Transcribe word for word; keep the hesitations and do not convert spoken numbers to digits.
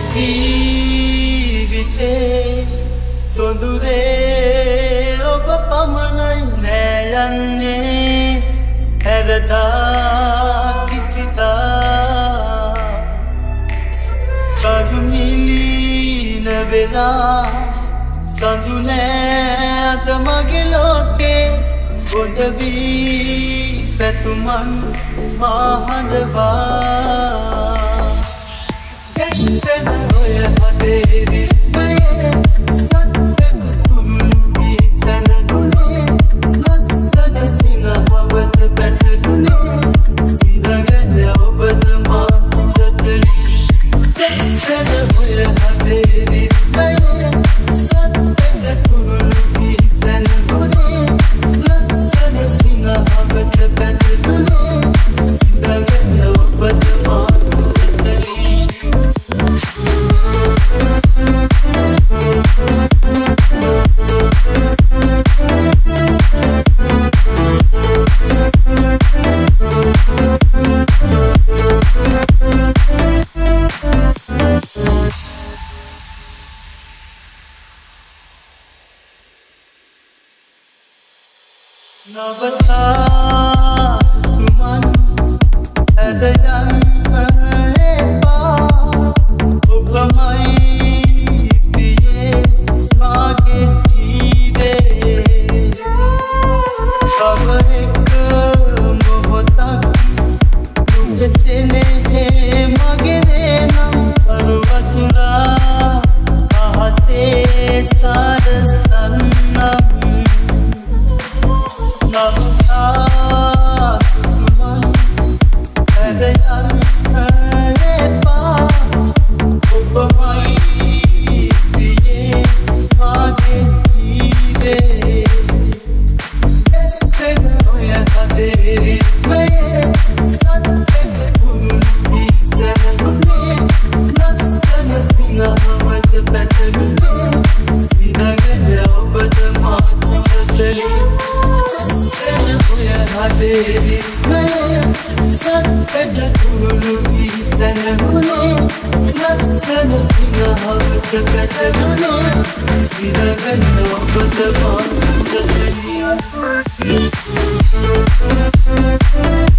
ජීවිතේ සොඳුරේ ඔබ පමණයි නෑ යන්නේ හැරදා කිසිදා කරුණිලීන වෙලා සඳු නෑ අද මගේ ලෝකේ බොඳ වී පැතුමන් මා හඬවා ගැස්සෙන ඔය හදේ රිද්මයේ සත්තක කුරුළුවී සැනගුණේ ලස්සන සිනහවට පැටළුණේ සිරගෙන ඔබද මා සිතතලි ගැස්සෙන ඔය හදේ රිද්මයේ සත්තක කුරුළුවී සැනගුණේ ලස්සන සිනහවට පැටළුණේ සිරගෙන ඔබද මා Navatar suman adayam epa upamai priye mage jeeve kawanek mohotak nukesene mage nenam parvatura ahase sarasannam Navatar suman adayam epa upamai priye mage jeeve gassena oya hade ritmaye sattaka කුරුළුවී සැනගුණේ ලස්සන සිනහවට පැටළුණේ සිරගෙන ඔබද මා සිතතලි hade ritmaye sattaka කුරුළුවී සැනගුණේ ලස්සන සිනහවට පැටළුණේ සිරගෙන ඔබද මා සිතතලි